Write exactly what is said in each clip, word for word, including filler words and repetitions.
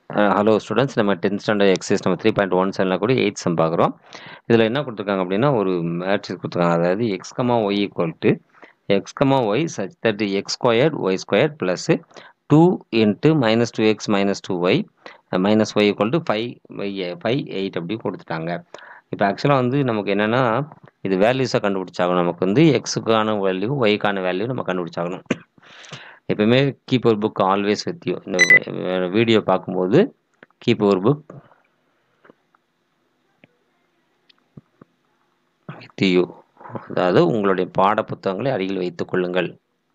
Hello students, நம்ம tenth standard exercise நம்ம three point one செவனில் கூட எயிட் சம் பார்க்குறோம். இதில் என்ன கொடுத்துருக்காங்க அப்படின்னா, ஒரு மேட்ரிக்ஸ் கொடுத்துருக்காங்க. அதாவது x comma y equal to x comma y such that x squared y squared plus two into minus two x minus two y minus y equal to five five eight அப்படி கொடுத்துட்டாங்க. இப்போ ஆக்சுவலாக வந்து நமக்கு என்னென்னா, இது வேல்யூஸாக கண்டுபிடிச்சாகணும். நமக்கு வந்து எக்ஸுக்கான வேல்யூ ஒய்க்கான வேல்யூ நம்ம கண்டுபிடிச்சாகணும். எப்பவுமே கீப் ஒரு புக் ஆல்வேஸ் வித் யூ. இந்த வீடியோ பார்க்கும்போது கீப் ஒரு புக் வித் யூ, அதாவது உங்களுடைய பாட புத்தகங்களை அருகில் வைத்துக் கொள்ளுங்கள்.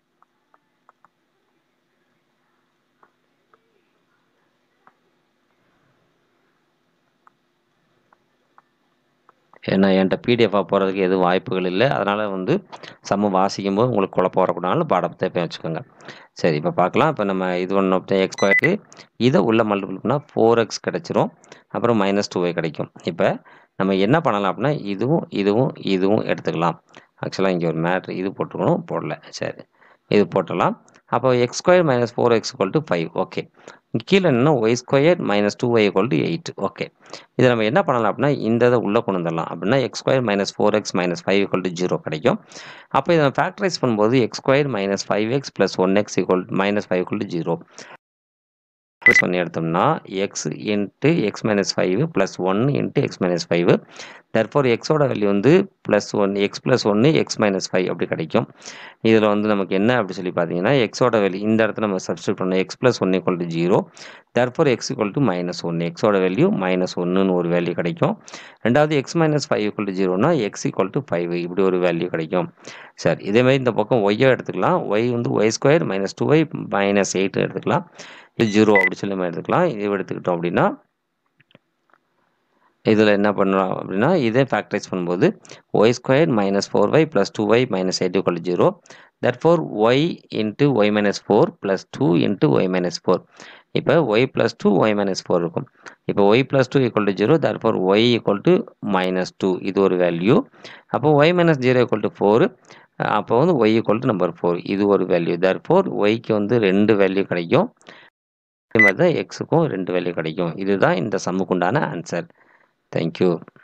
ஏன்னா என்கிட்ட பிடிஎஃபாக போகிறதுக்கு எதுவும் வாய்ப்புகள் இல்லை. அதனால் வந்து சம வாசிக்கும் போது உங்களுக்கு குழப்பம் வரக்கூடாது. பாடத்தை வச்சுக்கோங்க. சரி, இப்போ பார்க்கலாம். இப்போ நம்ம இது ஒன்று எக்ஸ் ஸ்கொயர்ட்டு இதை உள்ள மல்டிபிள் பண்ணால் ஃபோர் எக்ஸ் கிடச்சிரும். அப்புறம் மைனஸ் டூ ஒய் கிடைக்கும். இப்போ நம்ம என்ன பண்ணலாம் அப்படின்னா, இதுவும் இதுவும் இதுவும் எடுத்துக்கலாம். ஆக்சுவலாக இங்கே ஒரு மேட்ரு இது போட்டுக்கணும், போடல. சரி, இது போட்டலாம். அப்போ x square minus four x equal to five. Okay, கீழே என்ன y square minus two y equal to eight. Okay, இதை நம்ம என்ன பண்ணலாம் அப்படின்னா, இந்த இதை உள்ளே கொண்டு வந்துடலாம். அப்படின்னா x square minus four x minus five equal to zero கிடைக்கும். அப்போ இதை ஃபேக்டரைஸ் பண்ணும்போது x square minus five x plus one x equal minus five equal to zero பண்ணி எடுத்தோம்னா x into x minus five plus one into x minus five. Therefore எக்ஸோட value வந்து plus one x plus ஒன்று x minus five அப்படி கிடைக்கும். இதில் வந்து நமக்கு என்ன அப்படி சொல்லி பார்த்தீங்கன்னா, எக்ஸோட வேல்யூ இந்த இடத்துல நம்ம சப்ஸ்டியூட் பண்ணோம். X plus one equal to zero. Therefore x equal to minus ஒன்று. எக்ஸோட வேல்யூ மைனஸ் ஒன்றுன்னு ஒரு வேல்யூ கிடைக்கும். ரெண்டாவது x minus five equal to ஜீரோனா எக்ஸ் ஈக்குவல் டு ஃபைவ் இப்படி ஒரு வேல்யூ கிடைக்கும். சரி, இதேமாதிரி இந்த பக்கம் ஒய்யோ எடுத்துக்கலாம். ஒய் வந்து y square minus two y minus eight எடுத்துக்கலாம். இது ஜீரோ அப்படி சொல்லி நம்ம எடுத்துக்கலாம். இது எடுத்துக்கிட்டோம் அப்படின்னா இதில் என்ன பண்ணுறோம் அப்படின்னா, இதே ஃபேக்டரைஸ் பண்ணும்போது y square minus four y plus two y minus eight equal zero. Therefore y into y minus four plus two into y minus four. இப்போ y plus two y minus four இருக்கும். இப்போ y plus two equal to zero. Therefore y equal to minus two இது ஒரு value. அப்போ y minus zero equal to four. அப்போ வந்து y equal to number four இது ஒரு வேல்யூ. தர்ஃபோர் ஒய்க்கு வந்து ரெண்டு வேல்யூ கிடைக்கும். அதே மாதிரி தான் எக்ஸுக்கும் ரெண்டு வேல்யூ கிடைக்கும். இதுதான் இந்த சம்முக்குண்டான ஆன்சர். Thank you.